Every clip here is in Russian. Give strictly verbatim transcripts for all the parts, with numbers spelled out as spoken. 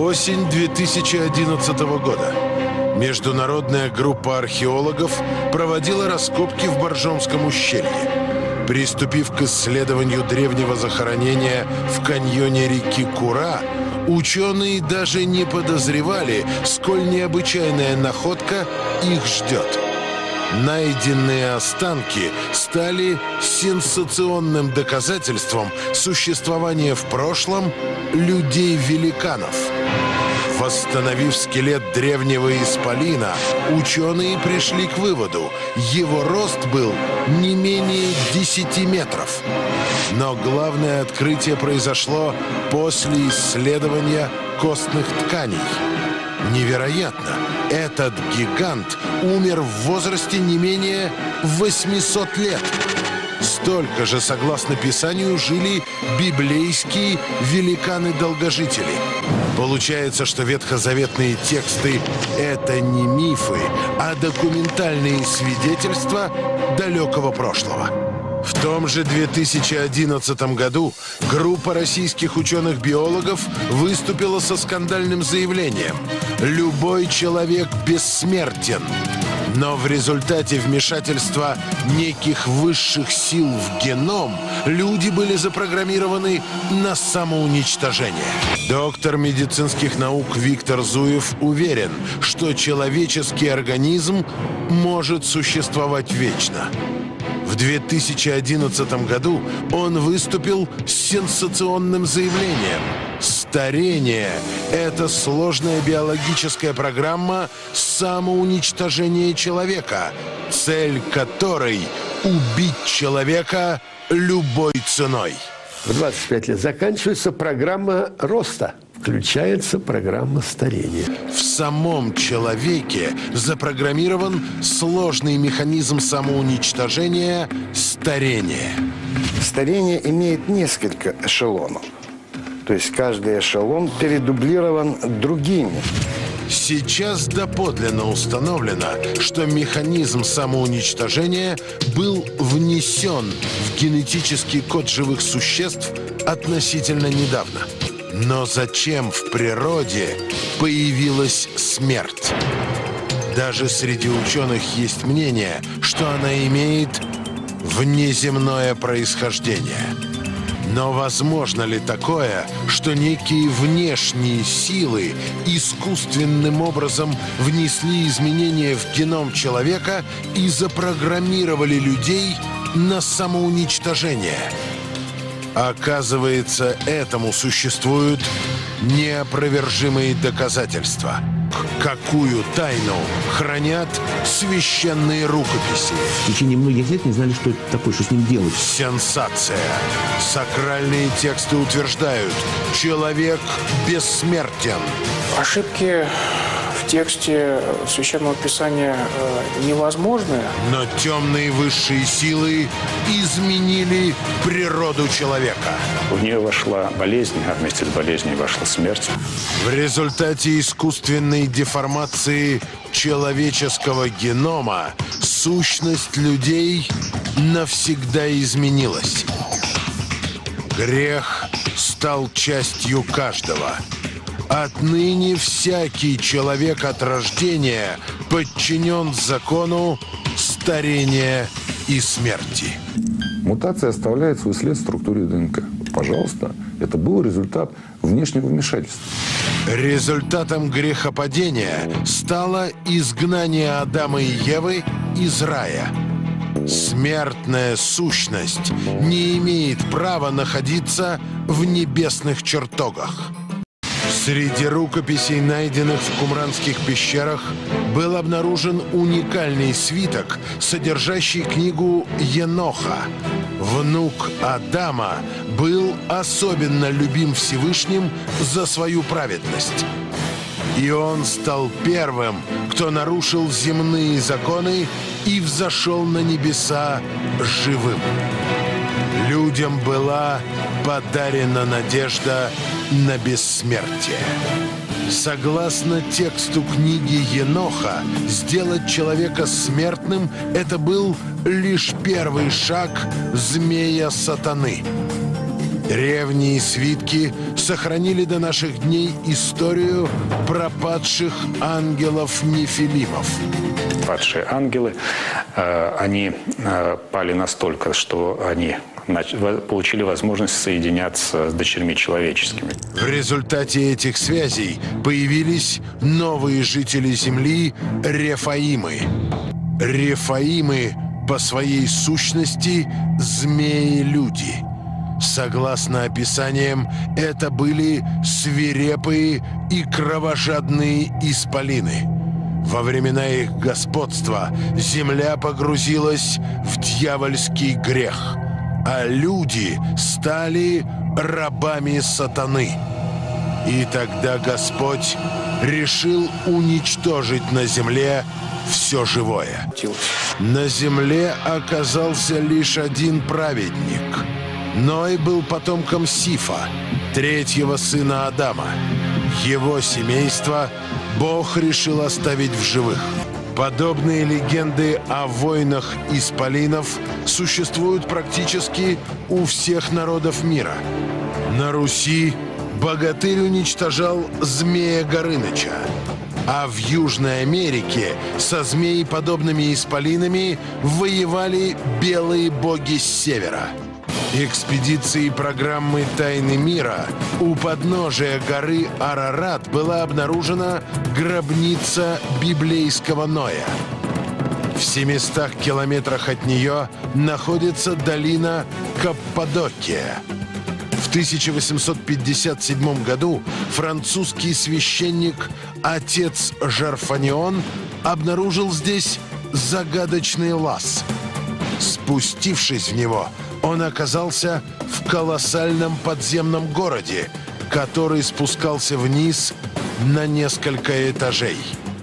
Осень две тысячи одиннадцатого года. Международная группа археологов проводила раскопки в Боржомском ущелье. Приступив к исследованию древнего захоронения в каньоне реки Кура, ученые даже не подозревали, сколь необычайная находка их ждет. Найденные останки стали сенсационным доказательством существования в прошлом людей-великанов. Восстановив скелет древнего исполина, ученые пришли к выводу: его рост был не менее десяти метров. Но главное открытие произошло после исследования костных тканей. Невероятно! Этот гигант умер в возрасте не менее восьмисот лет. Столько же, согласно Писанию, жили библейские великаны-долгожители. Получается, что ветхозаветные тексты – это не мифы, а документальные свидетельства далекого прошлого. В том же две тысячи одиннадцатом году группа российских ученых-биологов выступила со скандальным заявлением: «Любой человек бессмертен». Но в результате вмешательства неких высших сил в геном люди были запрограммированы на самоуничтожение. Доктор медицинских наук Виктор Зуев уверен, что человеческий организм может существовать вечно. В две тысячи одиннадцатом году он выступил с сенсационным заявлением: старение – это сложная биологическая программа самоуничтожения человека, цель которой – убить человека любой ценой. В двадцать пять лет заканчивается программа роста. Включается программа старения. В самом человеке запрограммирован сложный механизм самоуничтожения – старение. Старение имеет несколько эшелонов. То есть каждый эшелон передублирован другими. Сейчас доподлинно установлено, что механизм самоуничтожения был внесен в генетический код живых существ относительно недавно. Но зачем в природе появилась смерть? Даже среди ученых есть мнение, что она имеет внеземное происхождение. Но возможно ли такое, что некие внешние силы искусственным образом внесли изменения в геном человека и запрограммировали людей на самоуничтожение? Оказывается, этому существуют неопровержимые доказательства. Какую тайну хранят священные рукописи? В течение многих лет не знали, что это такое, что с ним делать. Сенсация. Сакральные тексты утверждают: человек бессмертен. Ошибки в тексте Священного Писания э, невозможны. Но темные высшие силы изменили природу человека. В нее вошла болезнь, а вместе с болезнью вошла смерть. В результате искусственной деформации человеческого генома сущность людей навсегда изменилась. Грех стал частью каждого. Отныне всякий человек от рождения подчинен закону старения и смерти. Мутация оставляет свой след в структуре ДНК. Пожалуйста, это был результат внешнего вмешательства. Результатом грехопадения стало изгнание Адама и Евы из рая. Смертная сущность не имеет права находиться в небесных чертогах. Среди рукописей, найденных в Кумранских пещерах, был обнаружен уникальный свиток, содержащий книгу Еноха. Внук Адама был особенно любим Всевышним за свою праведность. И он стал первым, кто нарушил земные законы и взошел на небеса живым. Людям была подарена надежда на бессмертие. Согласно тексту книги Еноха, сделать человека смертным – это был лишь первый шаг змея сатаны. Древние свитки сохранили до наших дней историю пропадших ангелов-нефилимов. Падшие ангелы, э, они э, пали настолько, что они получили возможность соединяться с дочерьми человеческими. В результате этих связей появились новые жители Земли – Рефаимы. Рефаимы по своей сущности – змеи-люди. Согласно описаниям, это были свирепые и кровожадные исполины. Во времена их господства земля погрузилась в дьявольский грех, а люди стали рабами сатаны. И тогда Господь решил уничтожить на земле все живое. На земле оказался лишь один праведник. Ной был потомком Сифа, третьего сына Адама. Его семейство Бог решил оставить в живых. Подобные легенды о войнах исполинов существуют практически у всех народов мира. На Руси богатырь уничтожал змея Горыныча, а в Южной Америке со змееподобными исполинами воевали белые боги с севера. Экспедиции программы «Тайны мира» у подножия горы Арарат была обнаружена гробница библейского Ноя. В семистах километрах от нее находится долина Каппадокия. В тысяча восемьсот пятьдесят седьмом году французский священник отец Жарфанион обнаружил здесь загадочный лаз. Спустившись в него, он оказался в колоссальном подземном городе, который спускался вниз на несколько этажей.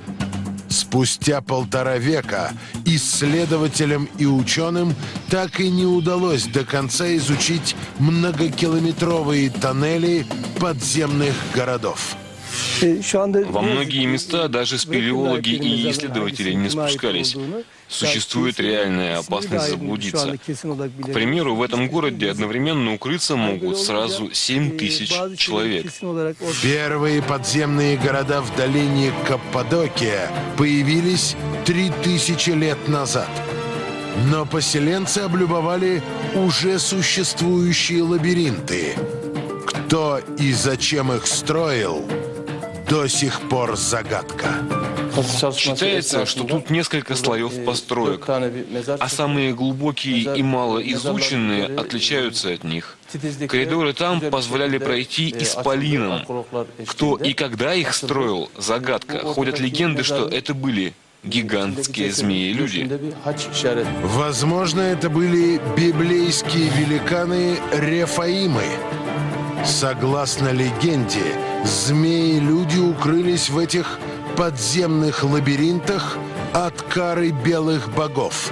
Спустя полтора века исследователям и ученым так и не удалось до конца изучить многокилометровые тоннели подземных городов. Во многие места даже спелеологи и исследователи не спускались. Существует реальная опасность заблудиться. К примеру, в этом городе одновременно укрыться могут сразу семь тысяч человек. Первые подземные города в долине Каппадокия появились три тысячи лет назад. Но поселенцы облюбовали уже существующие лабиринты. Кто и зачем их строил, до сих пор загадка. Считается, что тут несколько слоев построек, а самые глубокие и малоизученные отличаются от них. Коридоры там позволяли пройти исполинам. Кто и когда их строил – загадка. Ходят легенды, что это были гигантские змеи-люди. Возможно, это были библейские великаны Рефаимы. Согласно легенде, змеи-люди укрылись в этих подземных лабиринтах от кары белых богов.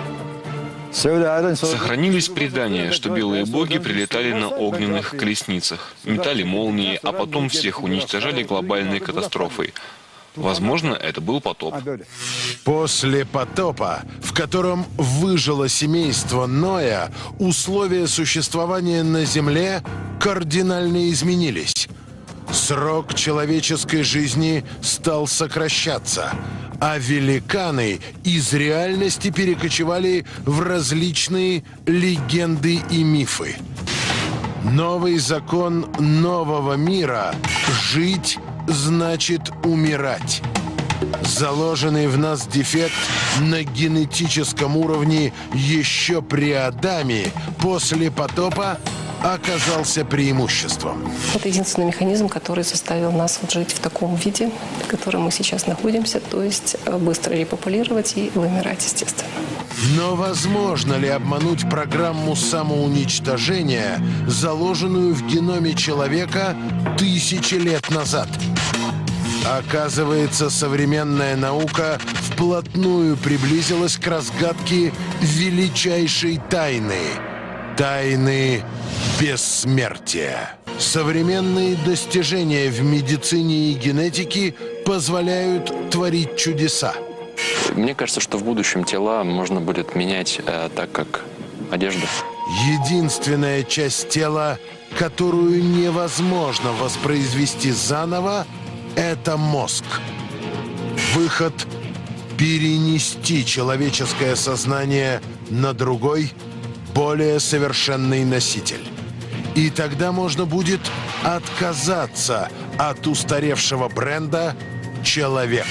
Сохранились предания, что белые боги прилетали на огненных колесницах, метали молнии, а потом всех уничтожали глобальной катастрофой. Возможно, это был потоп. После потопа, в котором выжило семейство Ноя, условия существования на Земле кардинально изменились. Срок человеческой жизни стал сокращаться, а великаны из реальности перекочевали в различные легенды и мифы. Новый закон нового мира – жить значит умирать. Заложенный в нас дефект на генетическом уровне еще при Адаме после потопа оказался преимуществом. Это единственный механизм, который заставил нас вот жить в таком виде, в котором мы сейчас находимся, то есть быстро репопулировать и вымирать, естественно. Но возможно ли обмануть программу самоуничтожения, заложенную в геноме человека тысячи лет назад? Оказывается, современная наука вплотную приблизилась к разгадке величайшей тайны – тайны бессмертия. Современные достижения в медицине и генетике позволяют творить чудеса. Мне кажется, что в будущем тела можно будет менять э, так, как одежда. Единственная часть тела которую невозможно воспроизвести заново, это мозг. Выход – перенести человеческое сознание на другой, более совершенный носитель. И тогда можно будет отказаться от устаревшего бренда «человек».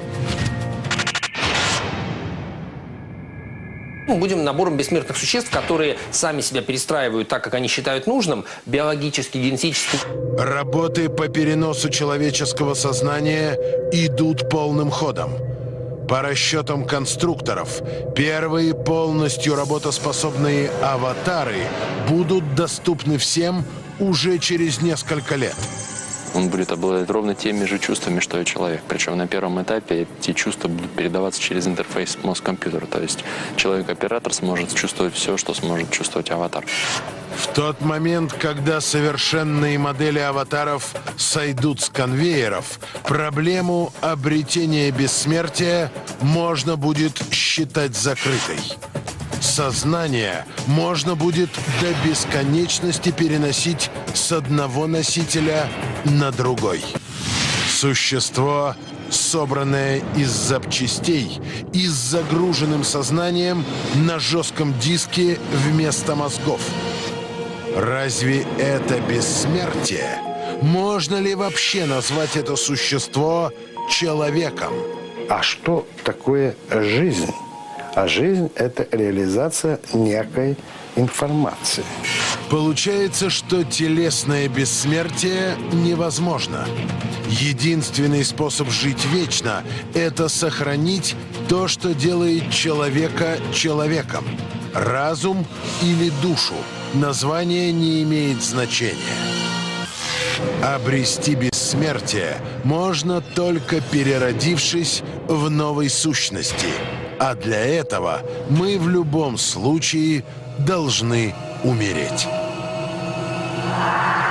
Мы будем набором бессмертных существ, которые сами себя перестраивают так, как они считают нужным, биологически, генетически. Работы по переносу человеческого сознания идут полным ходом. По расчетам конструкторов, первые полностью работоспособные аватары будут доступны всем уже через несколько лет. Он будет обладать ровно теми же чувствами, что и человек. Причем на первом этапе эти чувства будут передаваться через интерфейс мозг-компьютер. То есть человек-оператор сможет чувствовать все, что сможет чувствовать аватар. В тот момент, когда совершенные модели аватаров сойдут с конвейеров, проблему обретения бессмертия можно будет считать закрытой. Сознание можно будет до бесконечности переносить с одного носителя на другой. Существо, собранное из запчастей и с загруженным сознанием на жестком диске вместо мозгов. Разве это бессмертие? Можно ли вообще назвать это существо человеком? А что такое жизнь? А жизнь – это реализация некой информации. Получается, что телесное бессмертие невозможно. Единственный способ жить вечно – это сохранить то, что делает человека человеком. Разум или душу. Название не имеет значения. Обрести бессмертие можно только переродившись в новой сущности. А для этого мы в любом случае должны умереть.